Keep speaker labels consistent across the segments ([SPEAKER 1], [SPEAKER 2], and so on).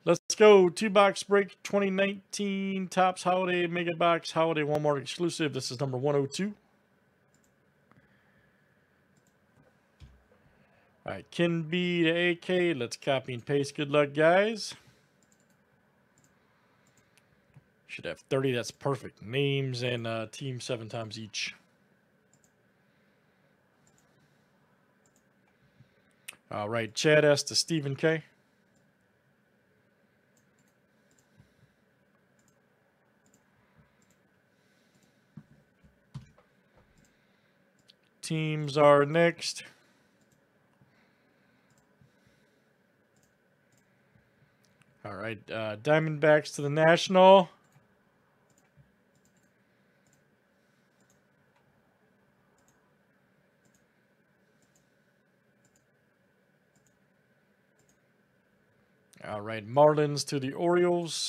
[SPEAKER 1] Let's go. 2-box break 2019 Topps Holiday Mega Box Holiday Walmart exclusive. This is number 102. All right, Ken B to AK. Let's copy and paste. Good luck, guys. Should have 30. That's perfect. Names and team 7 times each. All right, Chad S to Stephen K. Teams are next. All right, Diamondbacks to the National. All right, Marlins to the Orioles.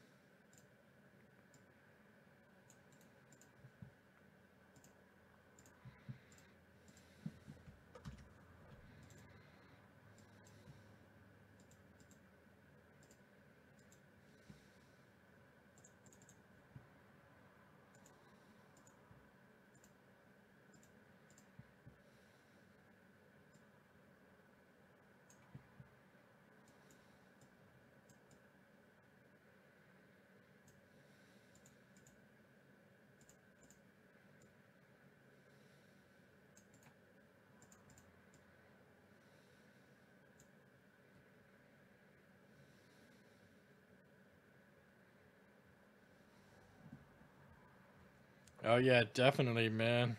[SPEAKER 1] Oh, yeah, definitely, man.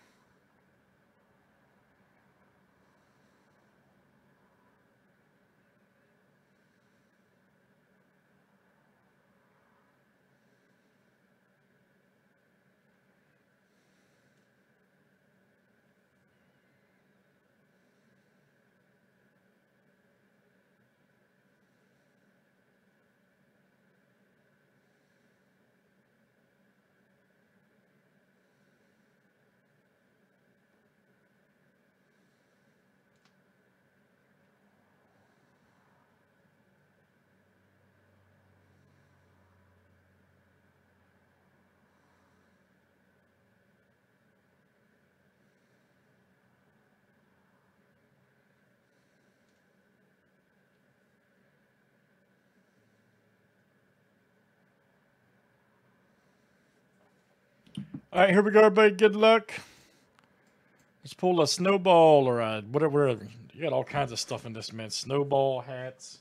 [SPEAKER 1] All right, here we go, everybody. Good luck. Let's pull a snowball or a whatever. You got all kinds of stuff in this, man. Snowball, hats,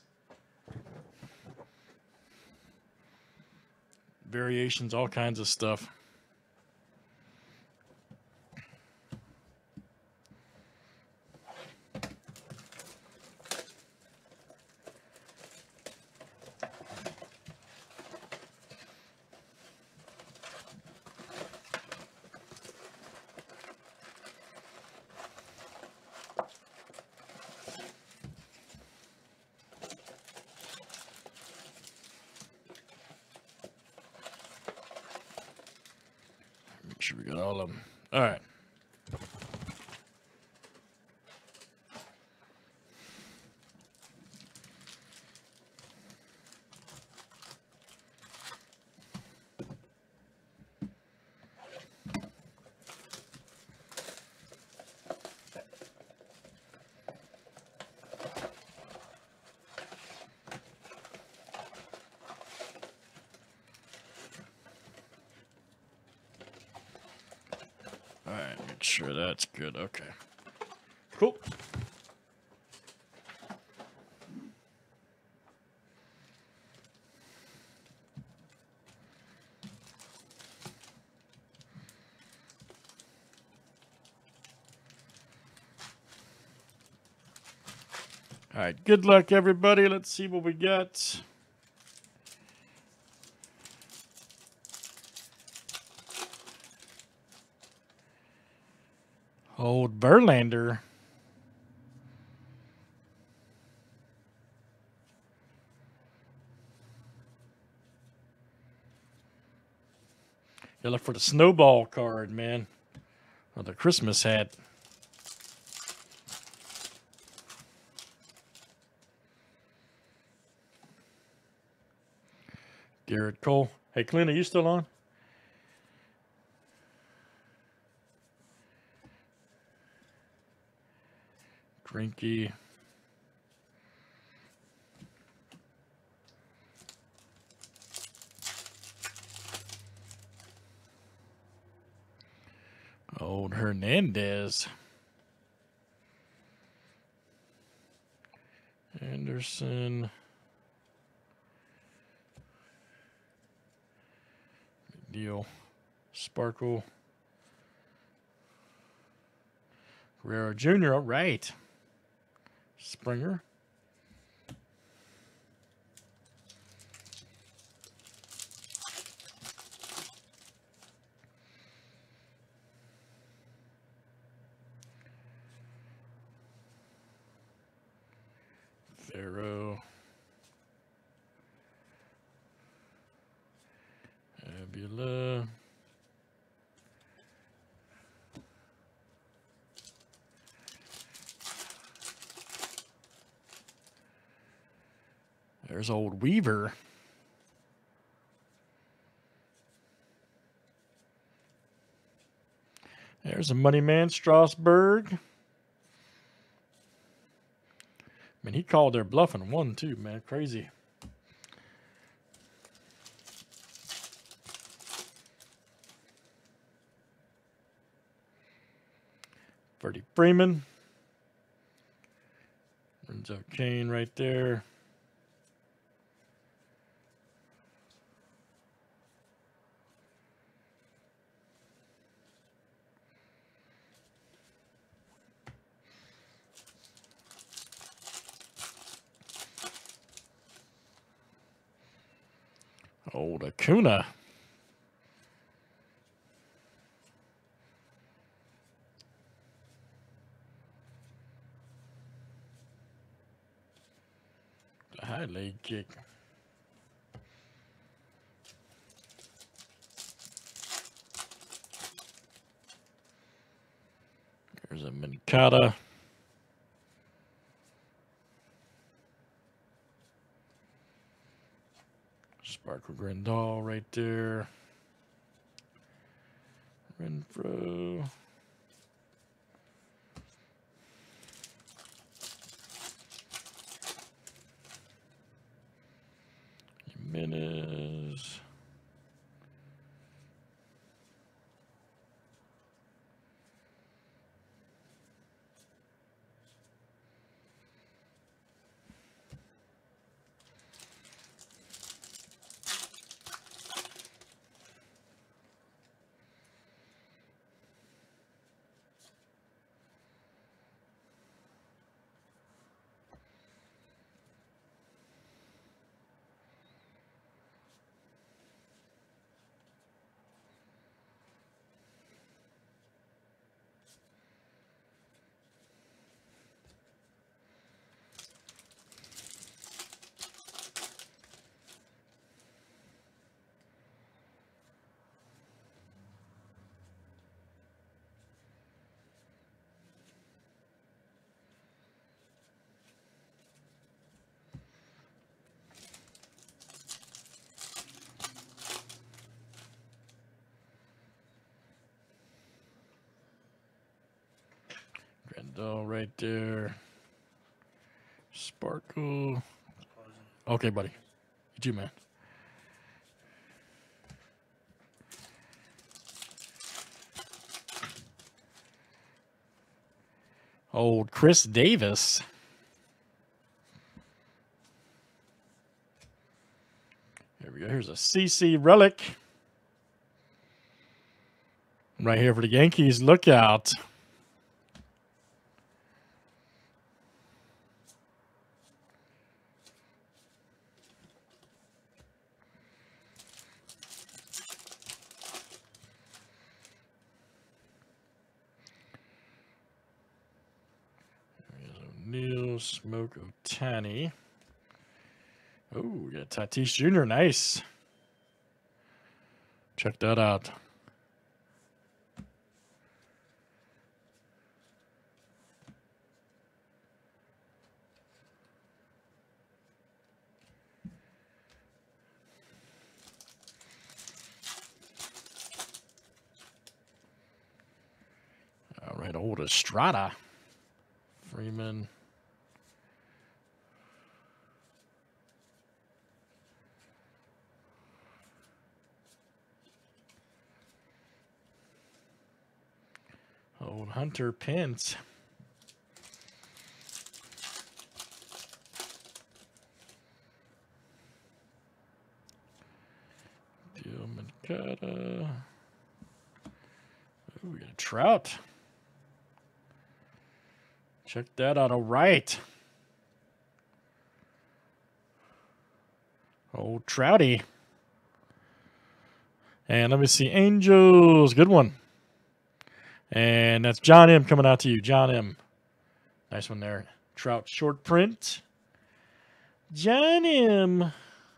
[SPEAKER 1] variations, all kinds of stuff. Make sure we got all of them. All right. All right, make sure that's good. Okay. Cool. All right, good luck, everybody. Let's see what we got. Old Verlander. You look for the snowball card, man. Or the Christmas hat. Garrett Cole. Hey, Clint, are you still on? Grinky. Old Hernandez. Anderson. Big deal. Sparkle. Guerrero Jr. All right. Springer. Pharaoh. Abula. There's old Weaver. There's a money man, Strasburg. Man, he called their bluff and won too, man. Crazy. Freddie Freeman. Renzo Kane right there. Old Acuna. The high leg kick. There's a Minkata. Sparkle Grandal right there. Renfro. Jimenez. Grandal right there. Sparkle. Okay, buddy. You too, man. Old Chris Davis. Here we go. Here's a CC relic. Right here for the Yankees. Look out. O'Neal, Smoke Otani. Oh, we got Tatis Jr. Nice. Check that out. Old Estrada. Freeman. Old Hunter Pence. Mancata. Ooh, we got a Trout. Check that out. All right. Old Trouty. And let me see. Angels. Good one. And that's John M. coming out to you. John M. Nice one there. Trout short print. John M.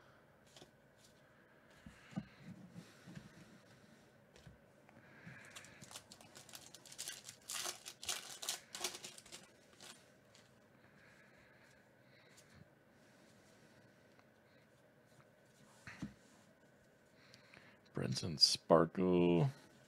[SPEAKER 1] Brenton Sparkle.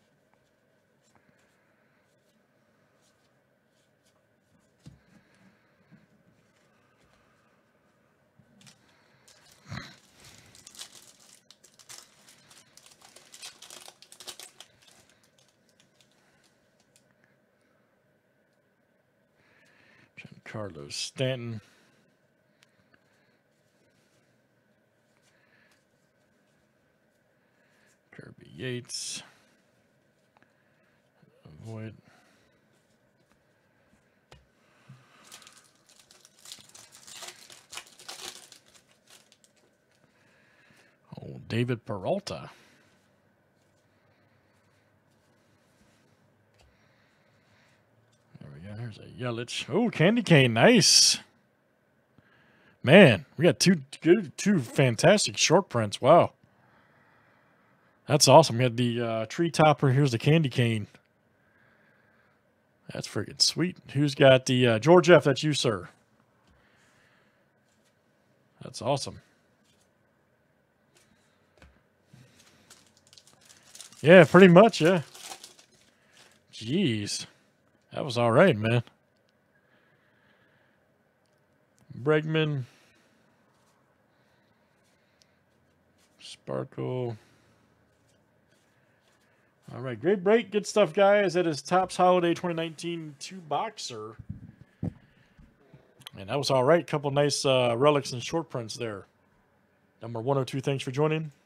[SPEAKER 1] Carlos Stanton. Kirby Yates. Avoid. Oh, David Peralta. There we go. There's a Yelich. Oh, Candy Cane. Nice. Man, we got two fantastic short prints. Wow. That's awesome. We had the Tree Topper. Here's the Candy Cane. That's freaking sweet. Who's got the George F? That's you, sir. That's awesome. Yeah, pretty much, yeah. Jeez. That was all right, man. Bregman. Sparkle. All right, great break. Good stuff, guys. That is Topps Holiday 2019 2-boxer. And that was all right. Couple nice relics and short prints there. Number 102, thanks for joining.